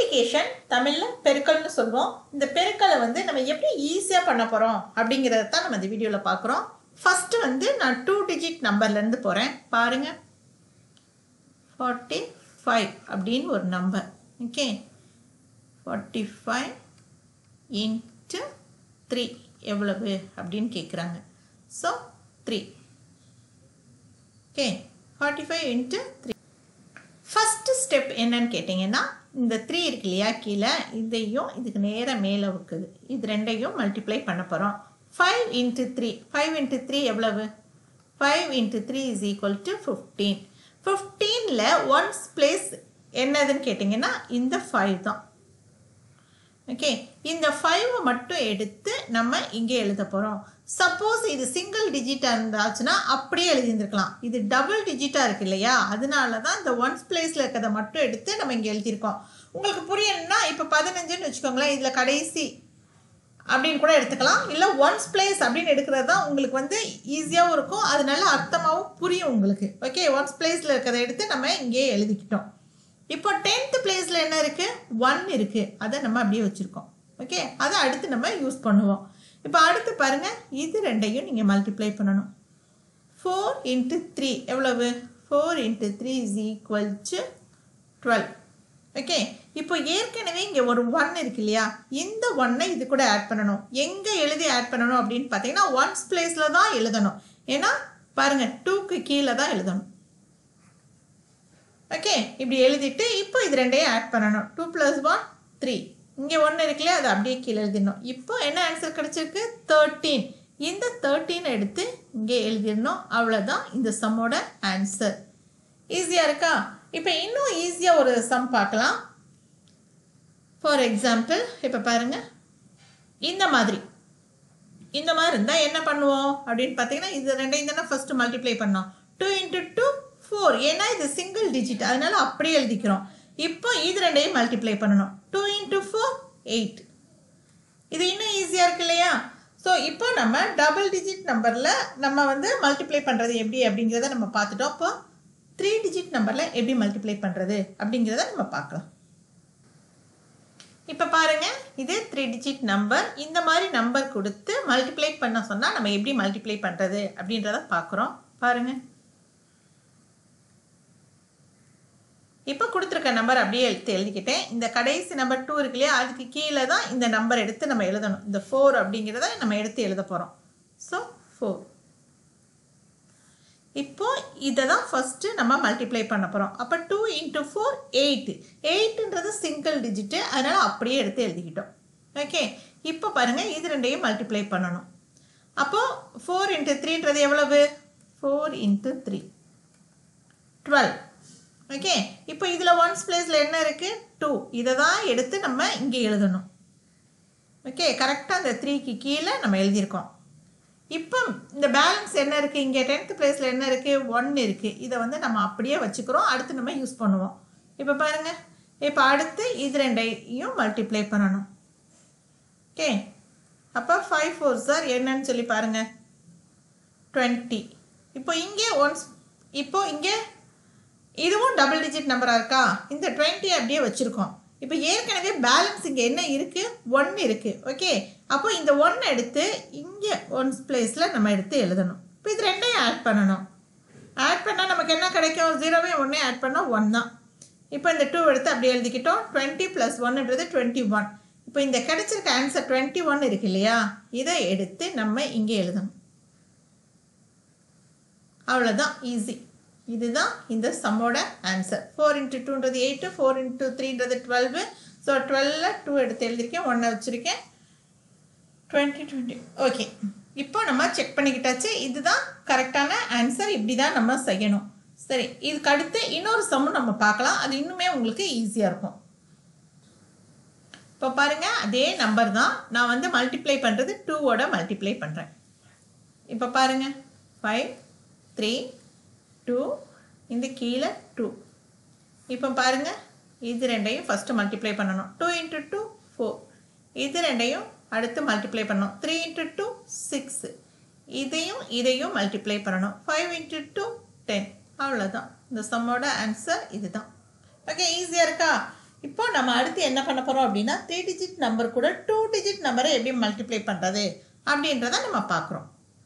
Multiplication தமிழ்ல பெருக்கல்னு சொல்வோம். இந்த பெருக்கலை வந்து நம்ம எப்படி ஈஸியா பண்ண போறோம் அப்படிங்கறத தான் நம்ம இந்த வீடியோல பார்க்கறோம். ஃபர்ஸ்ட் வந்து நான் 2 டிஜிட் நம்பர்ல இருந்து போறேன். பாருங்க 45 அப்படினு ஒரு நம்பர். ஓகே 45 into 3 எவ்வளவு அப்படினு கேக்குறாங்க. So 3. Okay 45 into 3. First step என்னன்னு கேட்டிங்கன்னா இந்த 3 இருக்கு இல்லையா கீழே இதையும் இதுக்கு நேரா மேலே இருக்குது. இது ரெண்டையும் மல்டிப்ளை பண்ண போறோம். 5 into 3. 5 into 3 எவ்வளவு? 5 into 3 is equal to 15. 15ல ஒன்ஸ் பிளேஸ் என்னதுன்னு கேட்டிங்கன்னா இந்த 5 தான். ஓகே இந்த 5 மட்டும் எடுத்து நம்ம இங்கே எழுத போறோம். சப்போஸ் இது சிங்கிள் டிஜிட்டா இருந்தாச்சுன்னா அப்படியே எழுதியிருக்கலாம். இது டபுள் டிஜிட்டா இருக்கு இல்லையா, அதனால தான் இந்த ஒன்ஸ் பிளேஸ்ல இருக்கிறத மட்டும் எடுத்து நம்ம இங்கே எழுதியிருக்கோம். உங்களுக்கு புரியணும்னா இப்போ 15ன்னு வச்சுக்கோங்களேன், இதில் கடைசி அப்படின்னு கூட எடுத்துக்கலாம். இல்லை ஒன்ஸ் பிளேஸ் அப்படின்னு எடுக்கிறது தான் உங்களுக்கு வந்து ஈஸியாகவும் இருக்கும், அதனால அர்த்தமாகவும் புரியும் உங்களுக்கு. ஓகே ஒன்ஸ் பிளேஸ்ல இருக்கிறத எடுத்து நம்ம இங்கே எழுதிக்கிட்டோம். இப்போ 10th பிளேஸ்ல என்ன இருக்கு? 1 இருக்கு, அதை நம்ம அப்படியே வச்சிருக்கோம். ஓகே அதை அடுத்து நம்ம யூஸ் பண்ணுவோம். இப்போ அடுத்து பாருங்க இது ரெண்டையும் நீங்க மல்டிப்ளை பண்ணணும். 4 into 3 எவ்வளவு? 4 into 3 is equal to 12. Okay இப்போ ஏற்கனவே இங்க ஒரு 1 இருக்கு இல்லையா, இந்த 1ஐ இது கூட ஆட் பண்ணணும். எங்க எழுதி ஆட் பண்ணணும் அப்படின்னு பார்த்தீங்கன்னா ஒன்ஸ் பிளேஸ்ல தான் எழுதணும். ஏன்னா பாருங்க 2க்கு கீழே தான் எழுதணும். ஓகே இப்படி எழுதிட்டு இப்போ இது ரெண்டையும் ஆட் பண்ணணும். 2 + 1 3. இங்கே 1 இருக்கு இல்லையா, அதை அப்படியே கீழே எழுதிடணும். இப்போ என்ன ஆன்சர் கிடைச்சிருக்கு? 13. இந்த 13 எடுத்து இங்கே எழுதிடணும். அவ்வளோதான் இந்த சம்மோட ஆன்சர். ஈஸியாக இருக்கா? இப்போ இன்னும் ஈஸியாக ஒரு சம் பார்க்கலாம். ஃபார் எக்ஸாம்பிள் இப்போ பாருங்க இந்த மாதிரி இருந்தால் என்ன பண்ணுவோம் அப்படின்னு பார்த்தீங்கன்னா இது ரெண்டையும் தானே ஃபர்ஸ்ட் மல்டிப்ளை பண்ணோம். 2 into 2 4. ஏன்னா இது சிங்கிள் டிஜிட், அதனால அப்படியே எழுதிக்கிறோம். இப்போ இது ரெண்டையும் மல்டிப்ளை பண்ணணும். 2 into 4 8. இது இன்னும் ஈஸியா இருக்கு இல்லையா? ஸோ இப்போ நம்ம டபுள் டிஜிட் நம்பர்ல நம்ம வந்து மல்டிப்ளை பண்றது எப்படி அப்படிங்கிறத நம்ம பார்த்துட்டோம். இப்போ 3 டிஜிட் நம்பர்ல எப்படி மல்டிப்ளை பண்றது அப்படிங்கிறத நம்ம பார்க்கலாம். இப்போ பாருங்க இது 3 டிஜிட் நம்பர். இந்த மாதிரி நம்பர் கொடுத்து மல்டிப்ளை பண்ண சொன்னா நம்ம எப்படி மல்டிப்ளை பண்றது அப்படின்றத பார்க்குறோம். பாருங்க இப்போ கொடுத்துருக்க நம்பர் அப்படியே எழுதிக்கிட்டேன். இந்த கடைசி நம்பர் 2 இருக்கு இல்லையா, அதுக்கு கீழே தான் இந்த நம்பர் எடுத்து நம்ம எழுதணும். இந்த 4 அப்படிங்கிறத நம்ம எடுத்து எழுத போகிறோம். ஸோ 4. இப்போ இதை தான் ஃபஸ்ட்டு நம்ம மல்டிப்ளை பண்ண போகிறோம். அப்போ 2 into 4 8. 8ன்றது சிங்கிள் டிஜிட்டு, அதனால் அப்படியே எடுத்து எழுதிக்கிட்டோம். ஓகே இப்போ பாருங்கள் இது ரெண்டையும் மல்டிப்ளை பண்ணணும். அப்போது 4 into 3ன்றது எவ்வளவு? 4 into 3 12. ஓகே இப்போ இதில் ஒன்ஸ் பிளேஸில் என்ன இருக்குது? 2. இதை தான் எடுத்து நம்ம இங்கே எழுதணும். ஓகே கரெக்டாக அந்த 3க்கு கீழே நம்ம எழுதியிருக்கோம். இப்போ இந்த பேலன்ஸ் என்ன இருக்குது? இங்கே 10th பிளேஸில் என்ன இருக்குது? 1 இருக்குது. இதை வந்து நம்ம அப்படியே வச்சுக்கிறோம், அடுத்து நம்ம யூஸ் பண்ணுவோம். இப்போ பாருங்கள் இப்போ அடுத்து இது ரெண்டையும் மல்டிப்ளை பண்ணணும். ஓகே அப்போ 5 4s are என்னன்னு சொல்லி பாருங்கள் 20. இப்போ இங்கே ஒன்ஸ் இப்போ இங்கே இதுவும் டபுள் டிஜிட் நம்பராக இருக்கா, இந்த 20 அப்படியே வச்சுருக்கோம். இப்போ ஏற்கனவே பேலன்ஸ் இங்கே என்ன இருக்குது? 1 இருக்குது. ஓகே அப்போ இந்த 1 எடுத்து இங்கே ஒன்ஸ் பிளேஸில் நம்ம எடுத்து எழுதணும். இப்போ இது ரெண்டையும் ஆட் பண்ணணும். ஆட் பண்ணால் நமக்கு என்ன கிடைக்கும்? 0வையும் 1ஐயும் ஆட் பண்ணால் 1 தான். இப்போ இந்த 2 எடுத்து அப்படியே எழுதிக்கிட்டோம். 20 + 1ன்றது 21. இப்போ இந்த கிடைச்சிருக்க ஆன்சர் 21 இருக்கு இல்லையா, இதை எடுத்து நம்ம இங்கே எழுதணும். அவ்வளோதான், ஈஸி. இதுதான் இந்த சம்மோட ஆன்சர். 4 into 2ன்றது 8, 4 into 3ன்றது 12. ஸோ 12ல் 2 எடுத்து எழுதியிருக்கேன், 1 வச்சுருக்கேன். 20 20. ஓகே இப்போ நம்ம செக் பண்ணிக்கிட்டாச்சு. இதுதான் கரெக்டான ஆன்சர். இப்படி தான் நம்ம செய்யணும். சரி இதுக்கு அடுத்து இன்னொரு சம்மும் நம்ம பார்க்கலாம், அது இன்னுமே உங்களுக்கு ஈஸியாக இருக்கும். இப்போ பாருங்கள் அதே நம்பர் தான் நான் வந்து மல்டிப்ளை பண்ணுறது 2ஓட மல்டிப்ளை பண்ணுறேன். இப்போ பாருங்கள் 5 3 2 இந்த கீழே 2. இப்போ பாருங்க இது ரெண்டையும் ஃபர்ஸ்ட் மல்டிப்ளை பண்ணணும். 2 into 2 4. இது ரெண்டையும் அடுத்து மல்டிப்ளை பண்ணணும். 3 into 2 6. இதையும் மல்டிப்ளை பண்ணணும். 5 into 2 10. அவ்வளோதான் இந்த சம்மோட ஆன்சர் இதுதான். ஓகே ஈஸியாக இருக்கா? இப்போ நம்ம அடுத்து என்ன பண்ண போகிறோம் அப்படின்னா 3 டிஜிட் நம்பர் கூட 2 டிஜிட் நம்பரை எப்படி மல்டிப்ளை பண்ணுறது அப்படின்றத நம்ம பார்க்குறோம்.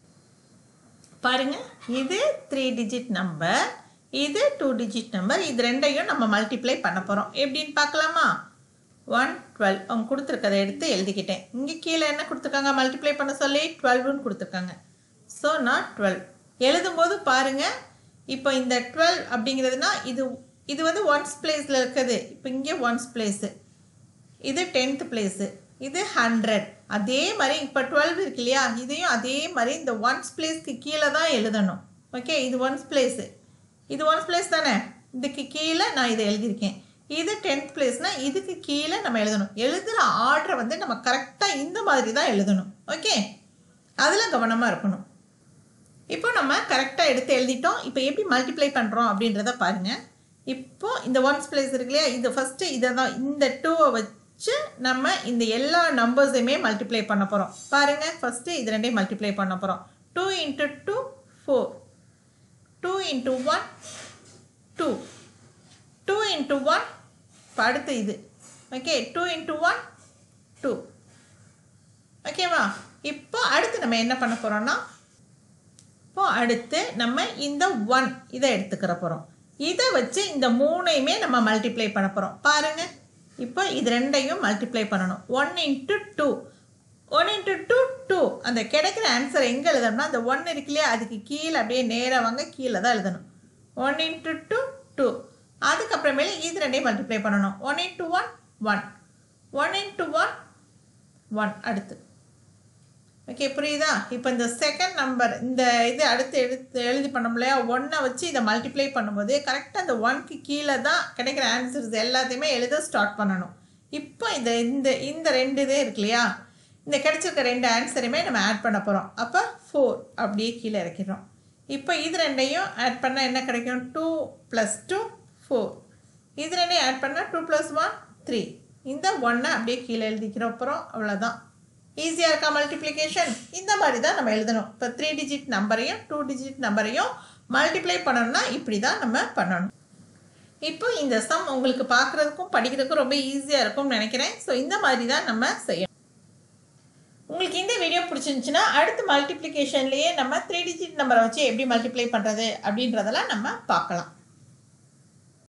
பாருங்க, இது 3 டிஜிட் நம்பர், இது 2 டிஜிட் நம்பர், இது ரெண்டையும் நம்ம மல்டிப்ளை பண்ண போகிறோம். எப்படின்னு பார்க்கலாமா? 112 அவங்க கொடுத்துருக்கதை எடுத்து எழுதிக்கிட்டேன். இங்கே கீழே என்ன கொடுத்துருக்காங்க? மல்டிப்ளை பண்ண சொல்லி 12ன்னு கொடுத்துருக்காங்க. ஸோ நான் 12 எழுதும்போது பாருங்கள், இப்போ இந்த 12 அப்படிங்கிறதுனா இது வந்து ஒன்ஸ் பிளேஸில் இருக்குது. இப்போ இங்கே ஒன்ஸ் பிளேஸு, இது 10th பிளேஸு, இது 100. அதே மாதிரி இப்போ 12 இருக்கு இல்லையா, இதையும் அதே மாதிரி இந்த ஒன்ஸ் பிளேஸ்க்கு கீழே தான் எழுதணும். ஓகே, இது ஒன்ஸ் பிளேஸு, இது ஒன்ஸ் பிளேஸ் தானே, இதுக்கு கீழே நான் இதை எழுதியிருக்கேன். இது 10th பிளேஸ்னால் இதுக்கு கீழே நம்ம எழுதணும். எழுதுகிற ஆர்டரை வந்து நம்ம கரெக்டாக இந்த மாதிரி தான் எழுதணும். ஓகே, அதில் கவனமாக இருக்கணும். இப்போ நம்ம கரெக்டாக எடுத்து எழுதிட்டோம். இப்போ எப்படி மல்டிப்ளை பண்ணுறோம் அப்படின்றத பாருங்கள். இப்போ இந்த ஒன்ஸ் பிளேஸ் இருக்கு இல்லையா, இது ஃபஸ்ட்டு இதை தான் இந்த 2வை வச்சு நம்ம இந்த எல்லா நம்பர்ஸையுமே மல்டிப்ளை பண்ண போகிறோம். பாருங்கள், ஃபஸ்ட்டு இது ரெண்டையும் மல்டிப்ளை பண்ண போகிறோம். 2 × 2 4, 2 × 1 2, 2 × 1 இப்போ அடுத்து இது. ஓகே, 2 × 1 2. ஓகேவா? இப்போ அடுத்து நம்ம என்ன பண்ண போகிறோம்னா, இப்போ அடுத்து நம்ம இந்த 1 இதை எடுத்துக்கிற போகிறோம். இதை வச்சு இந்த 3ஐயுமே நம்ம மல்டிப்ளை பண்ண போகிறோம். பாருங்கள், இப்போ இது ரெண்டையும் மல்டிப்ளை பண்ணணும். 1 × 2, 1 × 2 2. அந்த கிடைக்கிற ஆன்சர் எங்கே எழுதணும்னா, அந்த 1 இருக்கு இல்லையா, அதுக்கு கீழே அப்படியே நேராக வாங்க, கீழே தான் எழுதணும். 1 × 2 2. அதுக்கப்புறமேலே இது ரெண்டையும் மல்டிப்ளை பண்ணணும். 1 × 1 1, 1 × 1 1. அடுத்து ஓகே, புரியுதா? இப்போ இந்த செகண்ட் நம்பர் இந்த இது அடுத்து எழுதி பண்ணோம் இல்லையா, 1ஐ வச்சு இதை மல்டிப்ளை பண்ணும்போது கரெக்டாக அந்த 1க்கு கீழே தான் கிடைக்கிற ஆன்சர்ஸ் எல்லாத்தையுமே எழுத ஸ்டார்ட் பண்ணணும். இப்போ இந்த ரெண்டு இதே இருக்கு இல்லையா, இந்த கிடைச்சிருக்க ரெண்டு ஆன்சரையுமே நம்ம ஆட் பண்ண போகிறோம். அப்போ 4 அப்படியே கீழே இறக்கிடுறோம். இப்போ இது ரெண்டையும் ஆட் பண்ணால் என்ன கிடைக்கும்? 2 + 2 4. இது ரெண்டையும் ஆட் பண்ணால் 2 + 1 3. இந்த 1ஐ அப்படியே கீழே எழுதிக்கிற அப்புறம் அவ்வளோதான். ஈஸியாக இருக்கா மல்டிப்ளிகேஷன்? இந்த மாதிரி தான் நம்ம எழுதணும். இப்போ 3 டிஜிட் நம்பரையும் 2 டிஜிட் நம்பரையும் மல்டிப்ளை பண்ணணும்னா இப்படி தான் நம்ம பண்ணணும். இப்போ இந்த சம் உங்களுக்கு பார்க்குறதுக்கும் படிக்கிறதுக்கும் ரொம்ப ஈஸியாக இருக்கும்னு நினைக்கிறேன். ஸோ இந்த மாதிரி தான் நம்ம செய்யணும். உங்களுக்கு இந்த வீடியோ பிடிச்சிருந்துச்சுன்னா அடுத்து மல்டிப்ளிகேஷன்லேயே நம்ம 3 டிஜிட் நம்பரை வச்சு எப்படி மல்டிப்ளை பண்ணுறது அப்படின்றதெல்லாம் நம்ம பார்க்கலாம்.